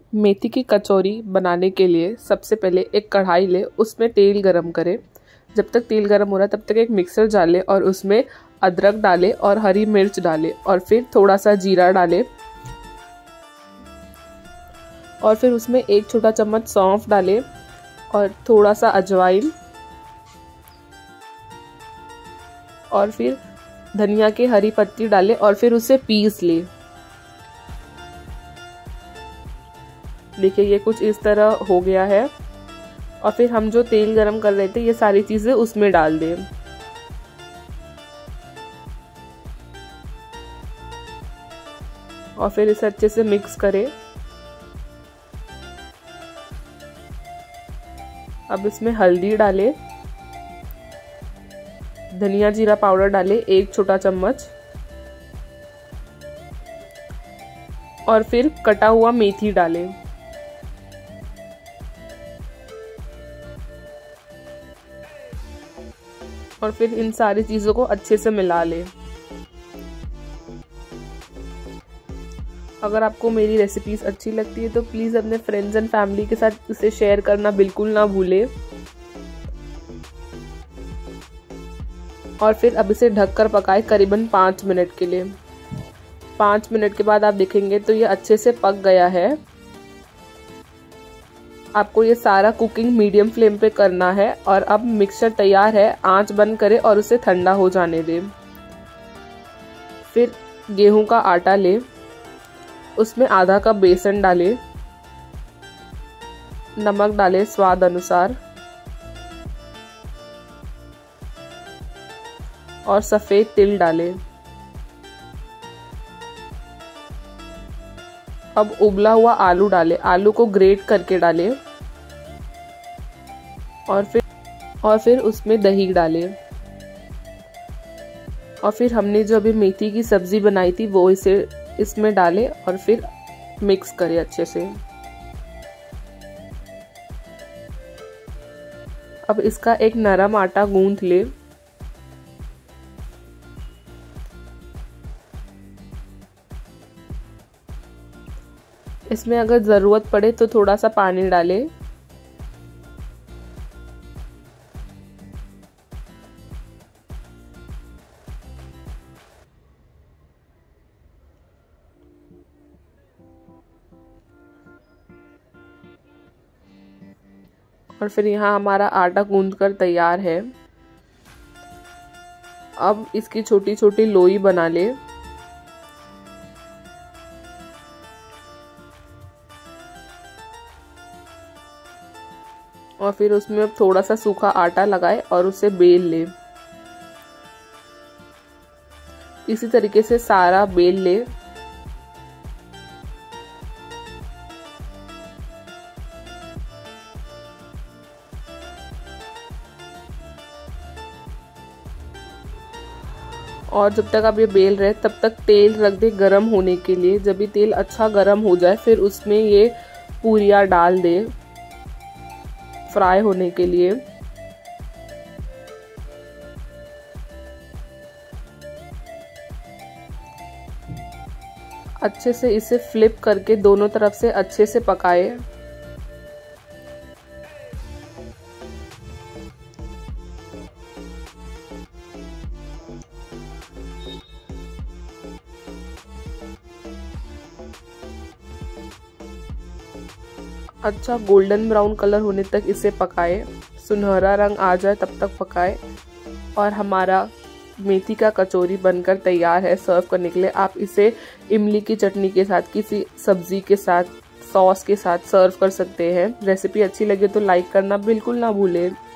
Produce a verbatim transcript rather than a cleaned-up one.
मेथी की कचौरी बनाने के लिए सबसे पहले एक कढ़ाई ले, उसमें तेल गरम करें। जब तक तेल गरम हो रहा है तब तक एक मिक्सर डालें और उसमें अदरक डालें और हरी मिर्च डालें और फिर थोड़ा सा जीरा डालें और फिर उसमें एक छोटा चम्मच सौंफ डालें और थोड़ा सा अजवाइन और फिर धनिया की हरी पत्ती डालें और फिर उसे पीस लें। देखिए ये कुछ इस तरह हो गया है और फिर हम जो तेल गरम कर रहे थे ये सारी चीजें उसमें डाल दें। और फिर इसे अच्छे से मिक्स करें। अब इसमें हल्दी डालें, धनिया जीरा पाउडर डालें एक छोटा चम्मच और फिर कटा हुआ मेथी डालें। और फिर इन सारी चीजों को अच्छे से मिला लें। अगर आपको मेरी रेसिपीज अच्छी लगती है तो प्लीज अपने फ्रेंड्स एंड फैमिली के साथ इसे शेयर करना बिल्कुल ना भूलें। और फिर अब इसे ढककर पकाएं करीबन पाँच मिनट के लिए। पाँच मिनट के बाद आप देखेंगे तो ये अच्छे से पक गया है। आपको ये सारा कुकिंग मीडियम फ्लेम पे करना है। और अब मिक्सचर तैयार है, आंच बंद करें और उसे ठंडा हो जाने दें। फिर गेहूं का आटा लें, उसमें आधा कप बेसन डालें, नमक डालें स्वाद अनुसार और सफेद तिल डालें। अब उबला हुआ आलू डालें, आलू को ग्रेट करके डालें और फिर और फिर उसमें दही डालें। और फिर हमने जो अभी मेथी की सब्जी बनाई थी वो इसे इसमें डालें और फिर मिक्स करें अच्छे से। अब इसका एक नरम आटा गूंथ लें। इसमें अगर ज़रूरत पड़े तो थोड़ा सा पानी डालें। और फिर यहाँ हमारा आटा गूंथ कर तैयार है। अब इसकी छोटी छोटी लोई बना लें। और फिर उसमें अब थोड़ा सा सूखा आटा लगाएं और उसे बेल लें। इसी तरीके से सारा बेल लें। और जब तक आप ये बेल रहे तब तक तेल रख दे गरम होने के लिए। जब भी तेल अच्छा गरम हो जाए फिर उसमें ये पूरियाँ डाल दे फ्राई होने के लिए। अच्छे से इसे फ्लिप करके दोनों तरफ से अच्छे से पकाए। अच्छा गोल्डन ब्राउन कलर होने तक इसे पकाएं। सुनहरा रंग आ जाए तब तक पकाएं। और हमारा मेथी का कचौरी बनकर तैयार है सर्व करने के लिए। आप इसे इमली की चटनी के साथ, किसी सब्जी के साथ, सॉस के साथ सर्व कर सकते हैं। रेसिपी अच्छी लगे तो लाइक करना बिल्कुल ना भूलें।